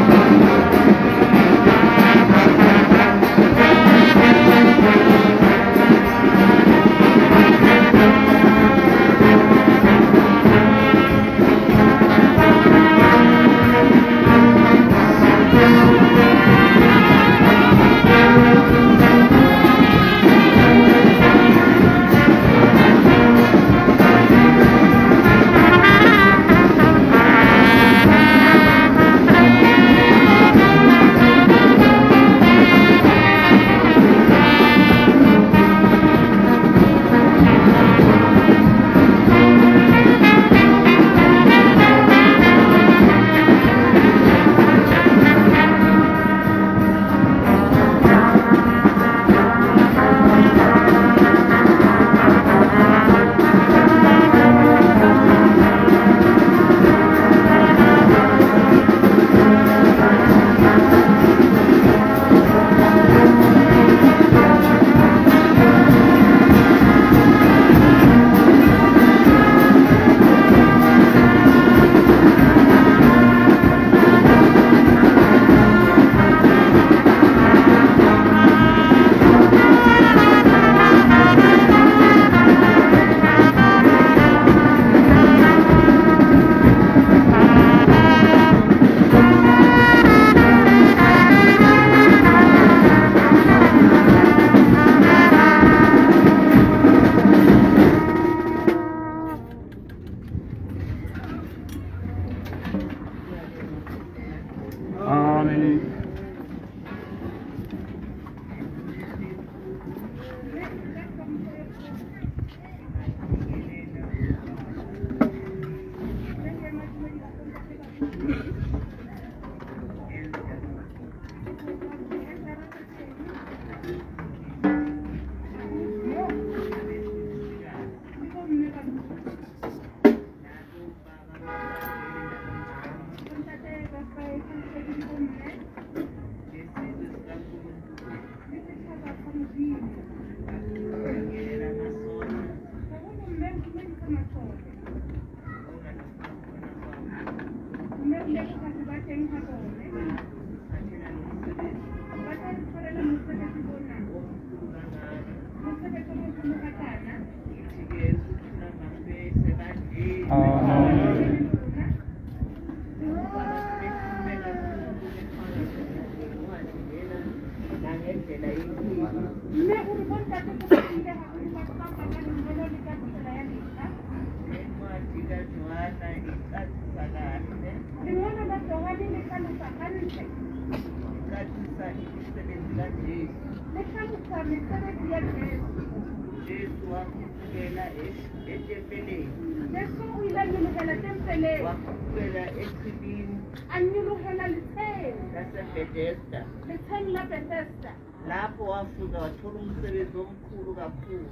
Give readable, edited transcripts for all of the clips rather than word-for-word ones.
lapho wafika wathola umsebenzi omkhulu kakhulu.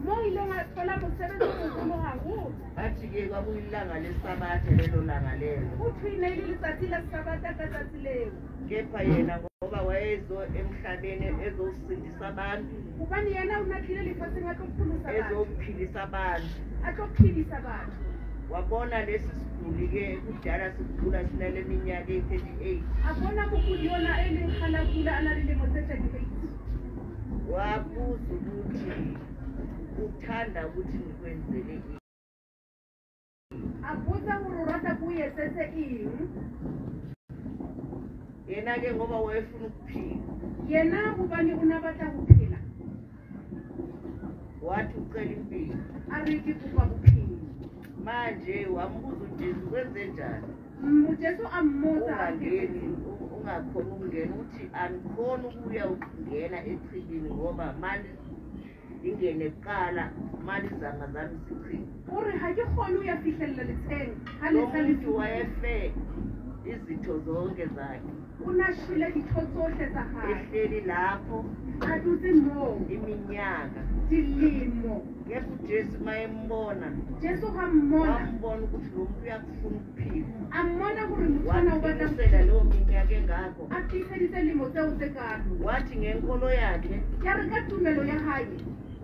Athi-ke kwakuyilanga lesabatha lelo langa lelo. Kepha yena ngoba wayezo emhlabeni ezosindisa abantu, ezophilisa abantu, wabona lesi siguli-ke kudala sigula sinale minyaka eyi-38. Wabuza ukuthi uthanda ukuthi nikwenzele ini. Yena-ke ngoba wayefuna ukuphila, wathi ucela impilo. Manje wambuza uJesu kwenze njani? Ungangeni, ungakhona ukungena. Uthi angikhona ukuya ukungena echibini ngoba mali ingene kuqala, mali izanga zami sichini. Lo muntu wayefe izitho zonke zakhe, ehleli lapho iminyaka. Kepha uJesu mayembona, wambona ukuthi lo muntu uyakufuna ukuphila. Waqinisela leyo minyaka engakho. Wathi ngenkolo yakhe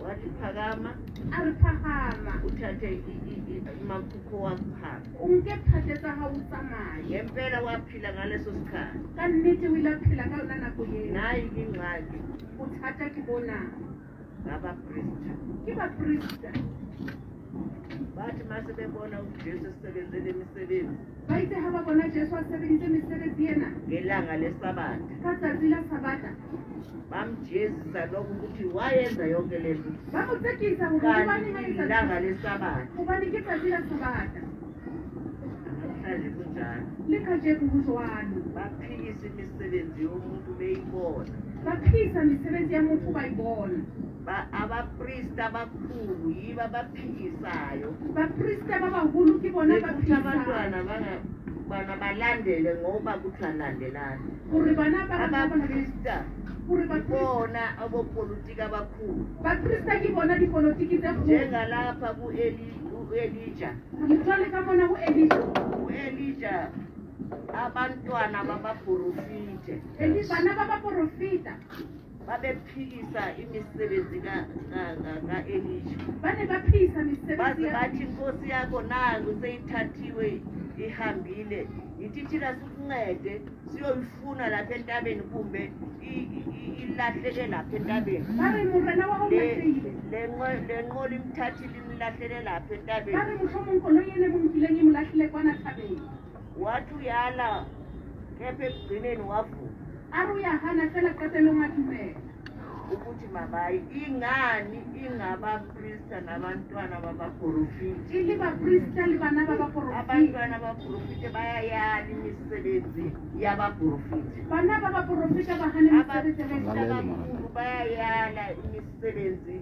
wathi phakama a re phagama uthathe imakhukho wakho phansi o nke phate tsa gago o tsamaye ngempela waphila ngaleso sikhathi ka nnete o ile a phela ka yona nako eo nayi ingxaki bothata ke bona ngabapristi ke baprista bathi mase bebona ujesu esebenzele imisebenzi ba itse ga ba bona jesu a sebeditse mesebetsi ena ngelanga lesabata ka tsatsi la sabata bamjezisa lokhu ukuthi wayenza yonke le nto ba mo tsekisa gore gobaneng a kanti etsa ilanga lesabata gobane ke tsatsi la sabata namhlanje kunjalo le kajeko go jwalo baphikisa imisebenzi yomuntu beyibona baphisa mesebetsi ya motho ba e bona abapristi abakhulu yibo abaphikisayo baprista ba bagolo ke bona ba ukuthi abantwana bana balandele ngoba kuthiwa landelana gore bana ba abaprista gore bona abopolitika abakhulu baprista ke bona dipolotiki tse kgolo njengalapha ku-elija jwale ka mona go u-elija abantwana babaprofite bana ba baprofita babephikisa imisebenzi ka-elija ba ne ba phisa baze mesebetsi ya bathi inkosi yakho naku seyithathiwe ihambile yithi thina sikuncede siyoyifuna lapha entabeni kumbe ilahleke lapha entabeni ba re morena wa go latlhile le nqola imthathile imlahlele lapha ba re entabeni motlhomong koloi ene mo nkileng e mo latlhile kwana thabeng wathi uyala kepha ekugcineni wavuka a re o ya gana fela qetelong a dumela ukuthi mabayi ingani ingabaprista nabantwana babaprofiti e le baprista le bana ba baprofita abantwana baprofite bayayala imisebenzi yabaprofiti bana ba baprofita ba gane mesebetsi abaprista abakhulu bayayala imisebenzi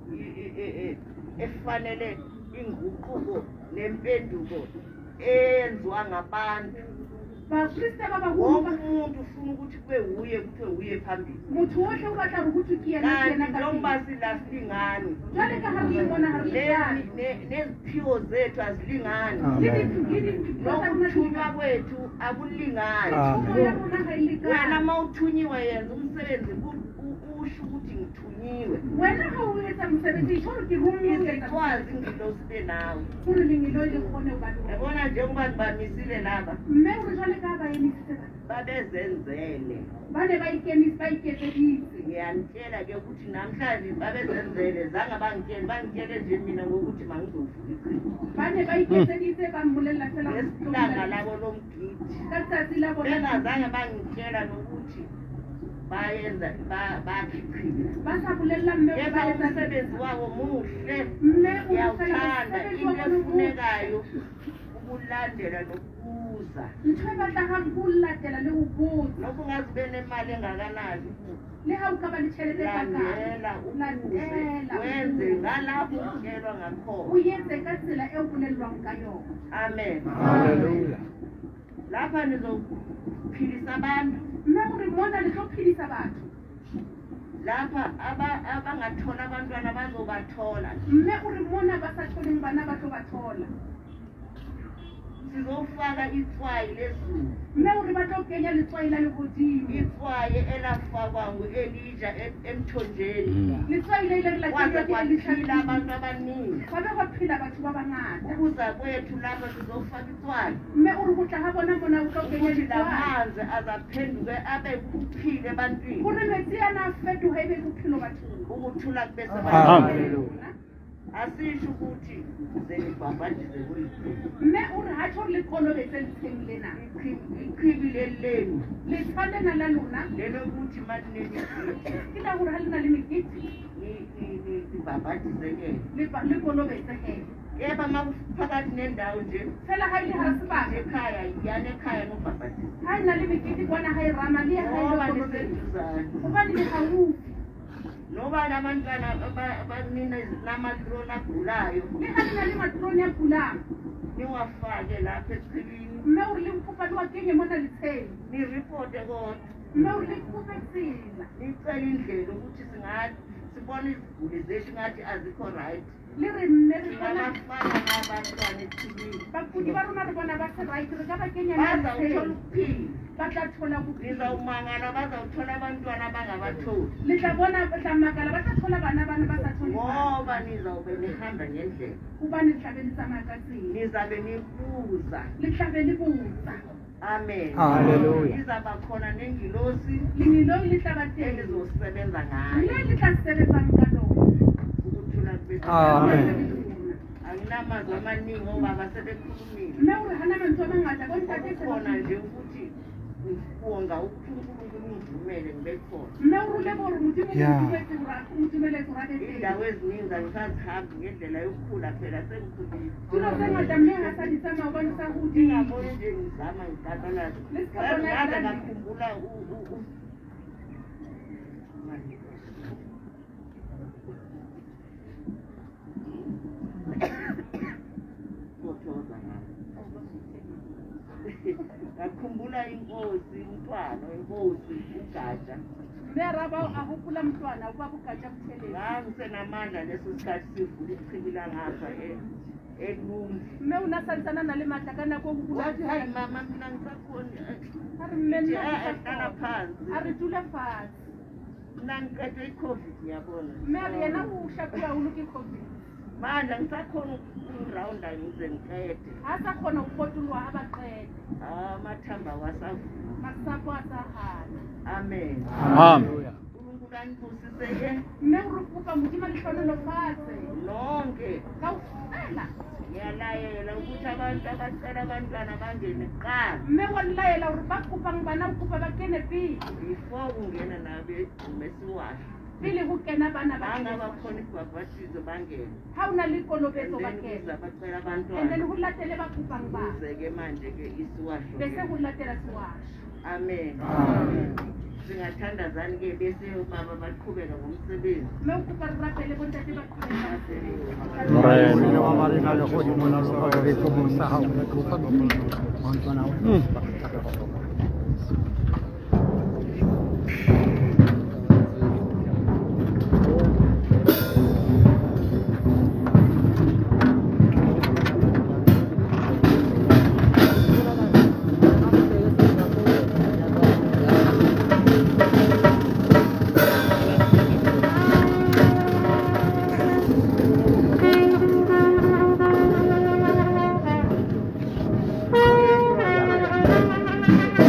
efanele inguquko nempenduko eyenziwa ngabantu baprista ba bagolo wonke umuntu ufuna ukuthi kube wuye kuthiwe wuye phambili motho otlhe o batla re go tswe ke yena ke yena kanti ka njengoba pele silasilingani jwale ka ga ke bona ga re lekane neziphiwo zethu azilingani le dipho tsa rona nokuthunywa kwethu akulingani tšhomo ya rona ga e wena lekane ma uthunyiwe yenza umsebenzi usho ukuthi ngithunyiwe wena ga o etsa mosebetsi itsho gore ke romietsa izikwazi ngilo sibe nawe gore lengelo e le kgone o bane yabona njengoba ngibamisile laba mme gore jwale ka ba emisitse babezenzele ba ne ba iketseditse ngiyanitshela-ke ukuthi namhlanje babezenzele zange bangitshele nje mina ngokuthi mangizovuka iqiniso ba ne ba iketseditse ba mmolelela fela ngesilanga labo lomgidi ka tsatsi la bona bengazange bangitshela nokuthi bayenza bakhiphile ba sa bolelela mme gore kepha ba etsa umsebenzi wabo muhle mme o ngiyawuthanda mosebetsi into wa bona o efunekayo ukulandela nokubuza ntho e batlagang ko latela le go botsa noba ungazi ube nemali engakanani le ga o ka ba le tšhelete tsa landela ubuze wenze ngalapho utshelwa o ngakhona etse ka tsela e o bolelelwang ka yona amen Hallelujah. lapha nizophilisa abantu mme gore mona le tlo phedisa batho lapha abangathola abantwana bazobathola mme gore mona ba sa tlholeng bana ba tlo ba thola sizofaka itswayi lezulu mme gore ba tlo kenya letswai la legodimo itswayi elafakwa ngu-elija emthonjeni letswai le ile re la kwaze kenywa ke kwaphila Elisha. abantu abaningi Ba be go phela batho ba bangata ukuza kwethu lapha sizofaka itswayi mme gore go tla ga bona mona o tlo kenya ukuthi la letswai manzi azaphenduke abe kuphile ebantwini gore metsi yana a fetoga e be bophelo bathong ukuthula kube Amen. asisho ukuthi zenibhabhadize kuyiphela mme ore ga tšho gore le kolobetse letsheng lena ichibi lelenu letsha lena la lona lelokuthi malinemigithi ke la gore ga le na le mekete nibhabhadize yena le kolobetse gela kepha maphakathi nendawo nje fela ga e le gara sebaka ekhaya yana ekhaya nobhabhadize ga e na le mekete kwana ga e rama le ya ga e ngoba le kolobetse niseduzane gobane le gaufi noba nabantwana abanina namatroni agulayo le ga le na le matrone a pulang niwafake lapha echibini mme gore le nkopa le wa kenye mona letsheng niripote kodwa mme gore le kope tsela nicela indlela ukuthi sibona iziguli zethu ngathi azikho right le re mme re bona singabafana n'abantwana ethilini bakudi ba rona re bona ba se right re ka ba kenya bazawuthola netseng ukuphila ba tla thola bophelo nizawumangala bazawuthola abantwana abangabatholi le tla bona ba tla makala ba tla thola bana ba sa thole ngoba nizawube nihamba ngendlela hobane le tlabe le tsamaya ka tsela nizabe nibuza le tlabe le botsa amen Hallelujah. izaba khona nengilosi lemiloi le tla ba teng elizosebenza mme ngayo le tla sebetsang ka lona ukuthula kube Amen. anginamazwi amaningi obaba sebekhulumile mme o re hana mantswe a mangata bontate khona nje ukuthi ngibonga uNkulunkulu ungivumele ngibe khona mme o rule bore modimo Yeah. mo dumeletse hore a be teng indawo eziningi angisazihambi ngendlela yokukhula phela sengikhulile tulo tse ngata mme ga sa di tsamaya hobane sa godile ngingaboni nje ngizama ngikatalazi ngaze ngakhumbula ngakhumbula inkosi umntwana inkosi ugatsha mme araba a gopola motwana o ba bokaja bothelele ngangisenamandla leso sikhathi sivula ichibi langapha elungi mme o ne a santsana na le maatla ka nako o wathi hayi mama mina ngisakhoni a re mme nna ke sa hlala kgona. phansi a re dula fatshe mina ngiqedwe i-covid ngiyabona mme a re yena o shapiwa holo ke covid manje ngisakhona ukurawunda ngize ngiqede ga a sa kgona go potolwa a ba qete amathamba wasavula masapo a sa gana amen Amen. uNkulunkulu anibusise mme o re kopa modimo letlhonolo fatshe lonke kaofela ngiyalayela ukuthi abantu abacela abantwana bangene kuqala mme wa nlaela gore ba kopang bana o kopa ba kene pele before kungena nabe mesiwasha pele go kena bana ba bangabakhona ibhabhatizo bangene ga o na le and kolobetso ba then kena kuza bacela and then abantwana go latele ba kopang ba kuze-ke manje-ke isiwasho bese go latela sewasha amen Amen. singathandazani-ke bese baba baqhubeka ngomsebenzi mme o kopa re rapele bontate ba qhubeka Morena wa marena le godimo la loga le tlo sa hao le tlo fa montwana wa Amen.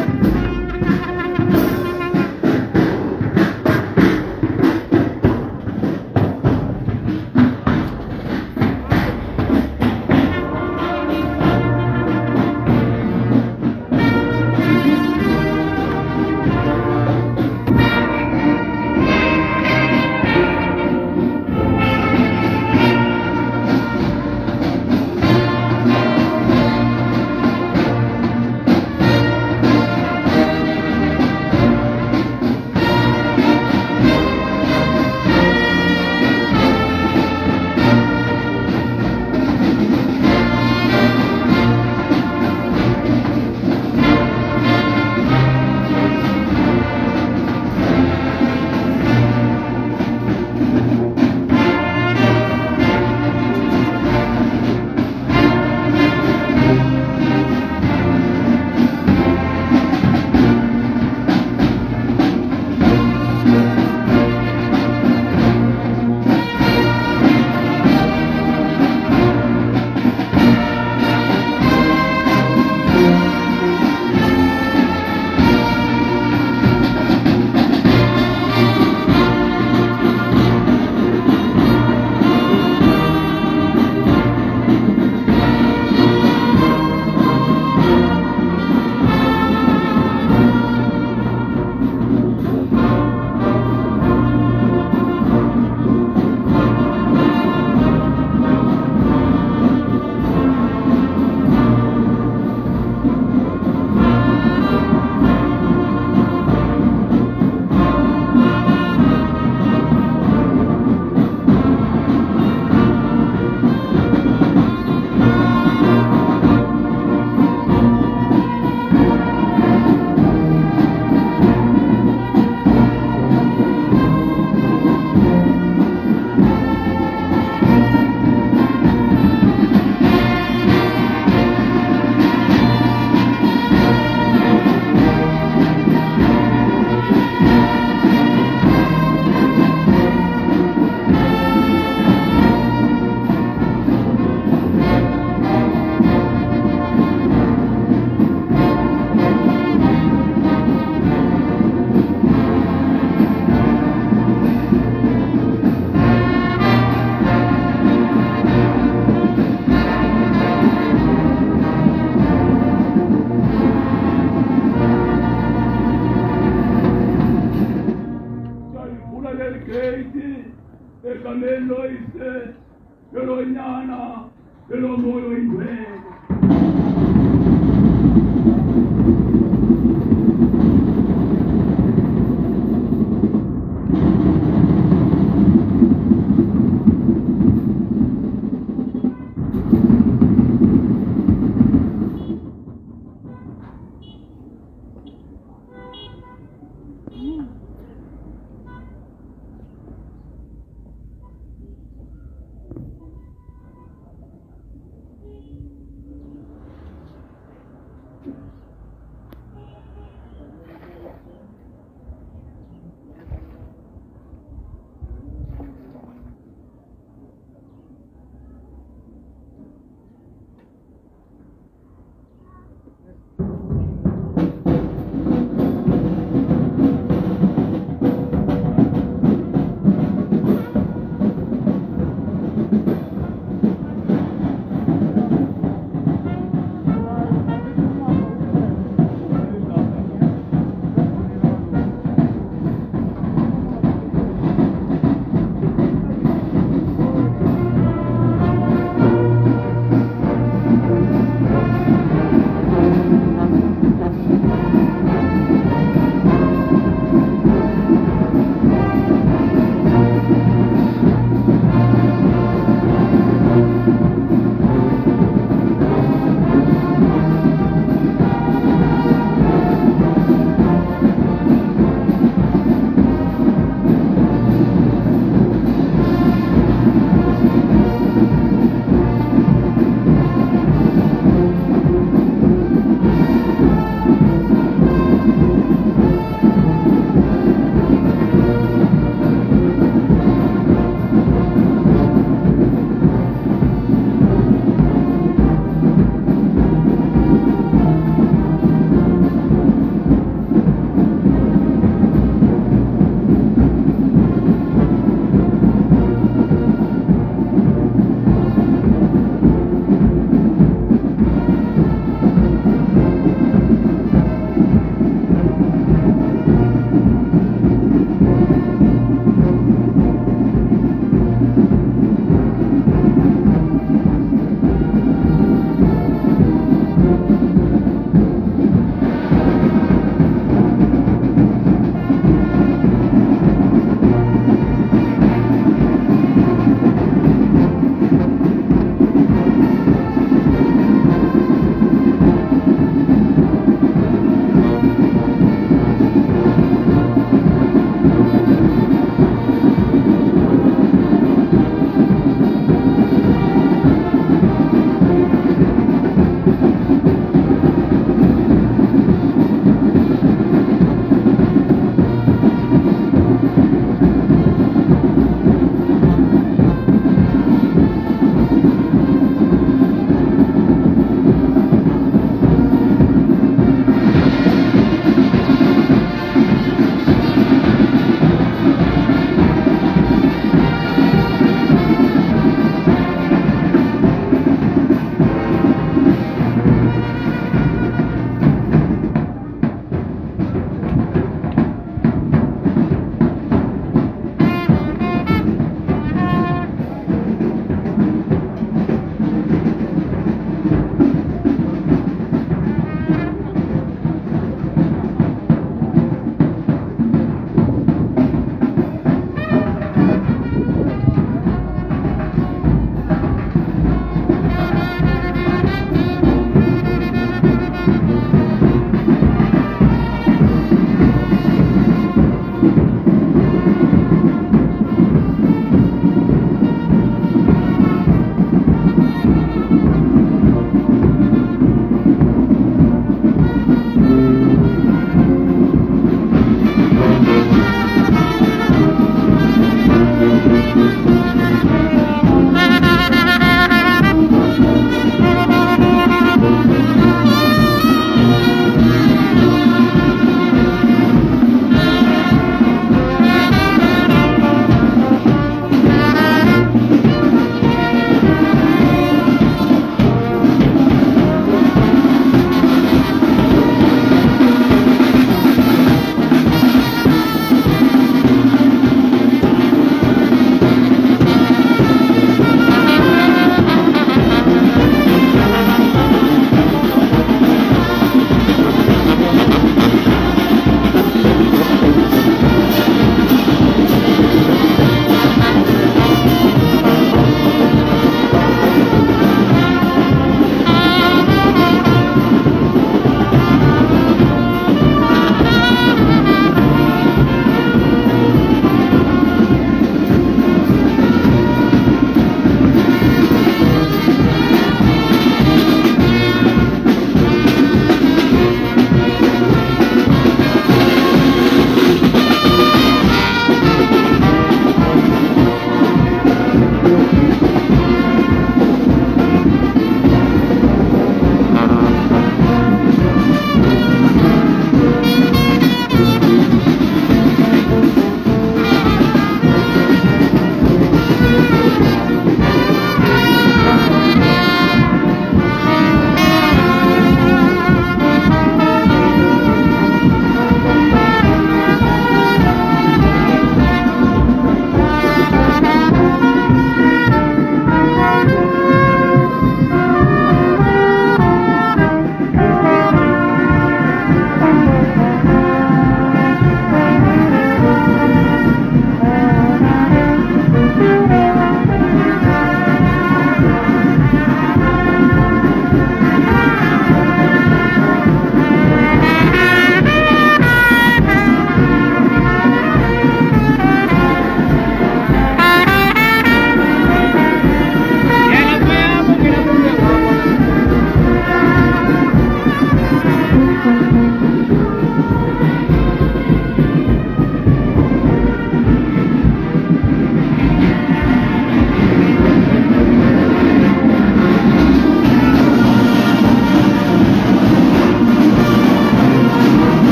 egameni loyise lelonyana lelomoya oyingcwele.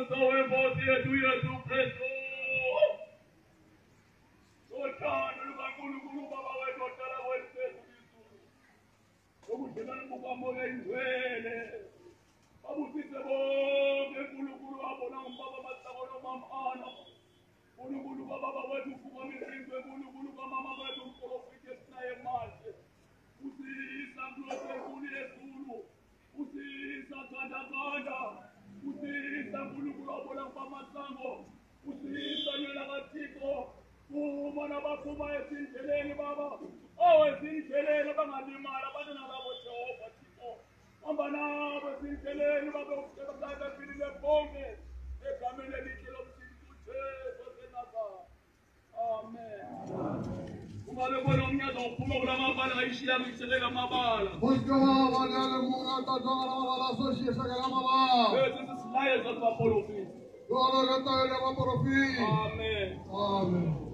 umbuso wenkosi yethu Yesu Kristu. Uthando lukaNkulunkulu Baba wethu odala kwezulu. Ubudlelwano bukaMoya Ingcwele. Babusise bonke uNkulunkulu wabona umbaba Masango nomama Ana. uNkulunkulu Baba wethu ufukamisa izwe uNkulunkulu kamama wethu umprofeti esinaye manje. Usisa Nkosi enkulu yezulu. Usisa Gandaganda. Usisa uNkulunkulu wabona uMasango. Usisa yena kaThixo. Uma nabaphuma ezindleleni Baba. Ezindleleni bangalimala abantwana babo Jehova Thixo. Hamba nabo ezindleleni babe ukuthatha philile bonke. Egameni elihle lomthimba uJesu waseNazareth. Amen. Uma bebona umnyazo uphuma kulamabala ayishiya kuyitheleka amabala. This is liars of the Amen. Amen.